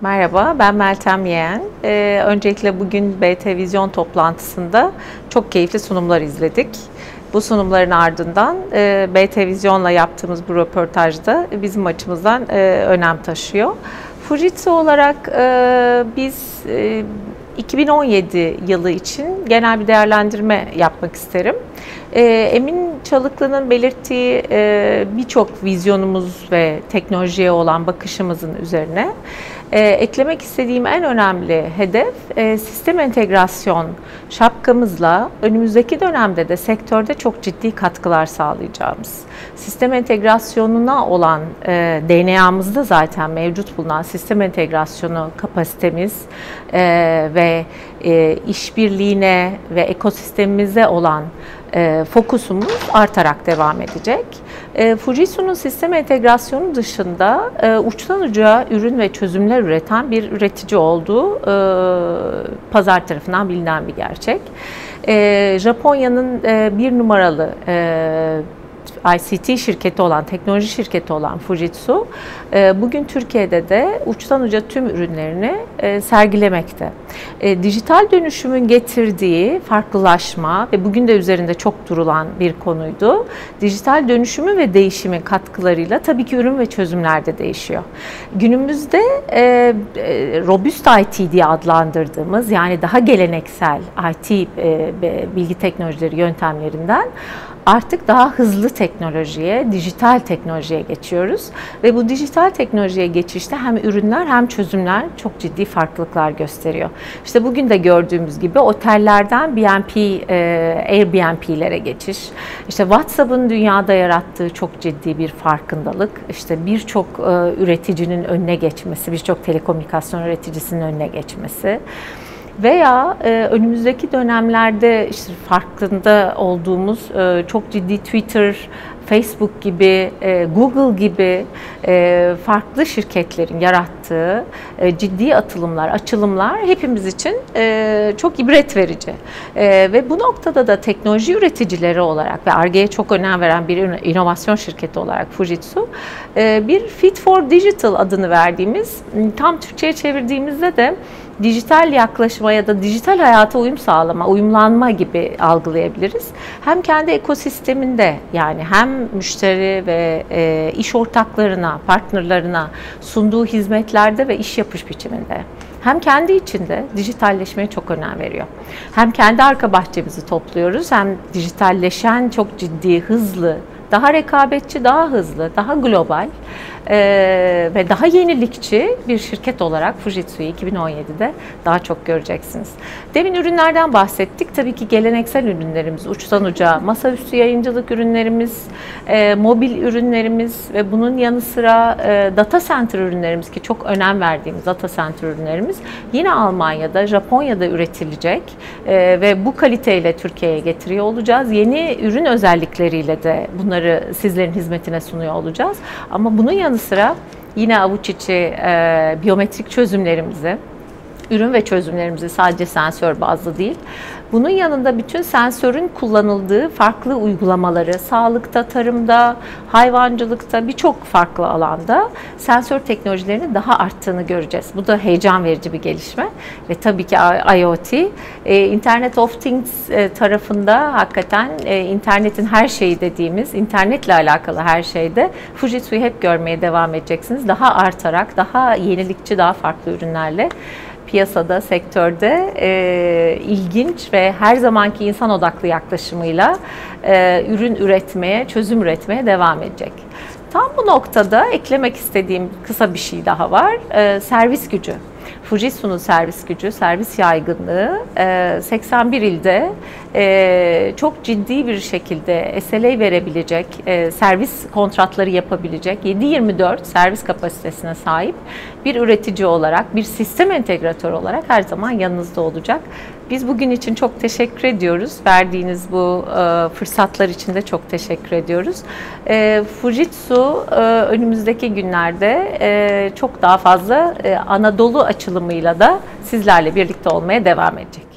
Merhaba, ben Meltem Yeğen. Öncelikle bugün BT Vizyon toplantısında çok keyifli sunumlar izledik. Bu sunumların ardından BT Vizyon'la yaptığımız bu röportajda bizim açımızdan önem taşıyor. Fujitsu olarak biz 2017 yılı için genel bir değerlendirme yapmak isterim. Emin Çalıklı'nın belirttiği birçok vizyonumuz ve teknolojiye olan bakışımızın üzerine eklemek istediğim en önemli hedef sistem entegrasyon şapkamızla önümüzdeki dönemde de sektörde çok ciddi katkılar sağlayacağımız. Sistem entegrasyonuna olan DNA'mızda zaten mevcut bulunan sistem entegrasyonu kapasitemiz ve işbirliğine ve ekosistemimize olan fokusumuz artarak devam edecek. Fujitsu'nun sistem entegrasyonu dışında uçtan uca ürün ve çözümler üreten bir üretici olduğu pazar tarafından bilinen bir gerçek. Japonya'nın bir numaralı ICT şirketi olan, teknoloji şirketi olan Fujitsu, bugün Türkiye'de de uçtan uca tüm ürünlerini sergilemekte. Dijital dönüşümün getirdiği farklılaşma ve bugün de üzerinde çok durulan bir konuydu. Dijital dönüşümü ve değişimin katkılarıyla tabii ki ürün ve çözümler de değişiyor. Günümüzde robust IT diye adlandırdığımız, yani daha geleneksel IT bilgi teknolojileri yöntemlerinden artık daha hızlı teknolojiye, dijital teknolojiye geçiyoruz. Ve bu dijital teknolojiye geçişte hem ürünler hem çözümler çok ciddi farklılıklar gösteriyor. İşte bugün de gördüğümüz gibi otellerden Airbnb'lere geçiş, işte WhatsApp'ın dünyada yarattığı çok ciddi bir farkındalık, işte birçok üreticinin önüne geçmesi, birçok telekomünikasyon üreticisinin önüne geçmesi. Veya önümüzdeki dönemlerde işte farkında olduğumuz çok ciddi Twitter, Facebook gibi, Google gibi farklı şirketlerin yarattığı ciddi açılımlar hepimiz için çok ibret verici. Ve bu noktada da teknoloji üreticileri olarak ve Ar-Ge'ye çok önem veren bir inovasyon şirketi olarak Fujitsu, bir Fit for Digital adını verdiğimiz, tam Türkçe'ye çevirdiğimizde de dijital yaklaşıma ya da dijital hayata uyumlanma gibi algılayabiliriz. Hem kendi ekosisteminde, yani hem müşteri ve iş ortaklarına, partnerlarına sunduğu hizmetlerde ve iş yapış biçiminde, hem kendi içinde dijitalleşmeye çok önem veriyor. Hem kendi arka bahçemizi topluyoruz, hem dijitalleşen çok ciddi, hızlı, daha rekabetçi, daha hızlı, daha global ve daha yenilikçi bir şirket olarak Fujitsu'yu 2017'de daha çok göreceksiniz. Demin ürünlerden bahsettik. Tabii ki geleneksel ürünlerimiz, uçtan uca masaüstü yayıncılık ürünlerimiz, mobil ürünlerimiz ve bunun yanı sıra data center ürünlerimiz, ki çok önem verdiğimiz data center ürünlerimiz yine Almanya'da, Japonya'da üretilecek ve bu kaliteyle Türkiye'ye getiriyor olacağız. Yeni ürün özellikleriyle de bunları sizlerin hizmetine sunuyor olacağız. Ama bunun yanı sıra yine avuç içi biyometrik çözümlerimizi, ürün ve çözümlerimizi sadece sensör bazlı değil, bunun yanında bütün sensörün kullanıldığı farklı uygulamaları, sağlıkta, tarımda, hayvancılıkta, birçok farklı alanda sensör teknolojilerinin daha arttığını göreceğiz. Bu da heyecan verici bir gelişme. Ve tabii ki IoT, Internet of Things tarafında hakikaten internetin her şeyi dediğimiz, internetle alakalı her şeyde Fujitsu'yu hep görmeye devam edeceksiniz. Daha artarak, daha yenilikçi, daha farklı ürünlerle piyasada, sektörde ilginç ve her zamanki insan odaklı yaklaşımıyla ürün üretmeye, çözüm üretmeye devam edecek. Tam bu noktada eklemek istediğim kısa bir şey daha var. Servis gücü. Fujitsu'nun servis gücü, servis yaygınlığı 81 ilde çok ciddi bir şekilde SLA verebilecek, servis kontratları yapabilecek 7/24 servis kapasitesine sahip bir üretici olarak, bir sistem entegratörü olarak her zaman yanınızda olacak. Biz bugün için çok teşekkür ediyoruz. Verdiğiniz bu fırsatlar için de çok teşekkür ediyoruz. Fujitsu önümüzdeki günlerde çok daha fazla Anadolu açılımıyla da sizlerle birlikte olmaya devam edecek.